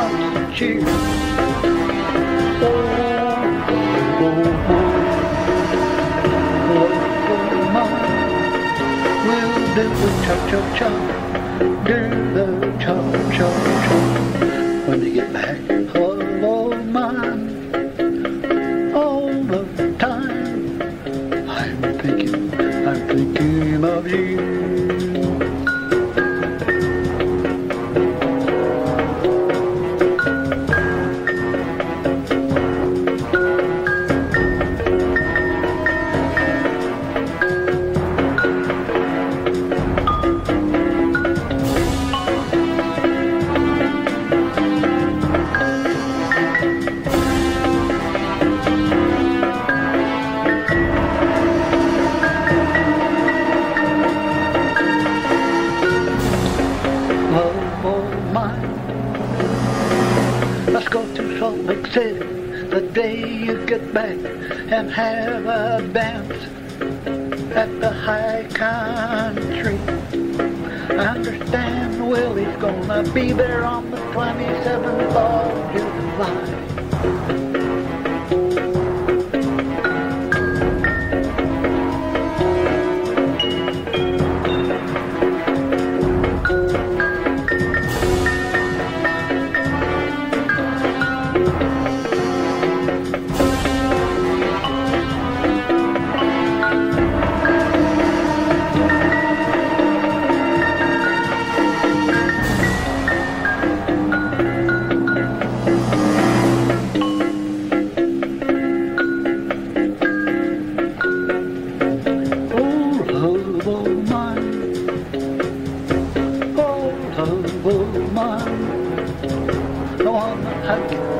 hearts to cheer. Oh, oh, oh, mine. We'll do the cha-cha-cha, do the cha-cha-cha. When you get back, oh, mine. All the time, I'm thinking of you. Let's go to Salt Lake City the day you get back and have a dance at the high country. I understand Willie's gonna be there on the 27th of July. Oh, mine. No, I'm not happy.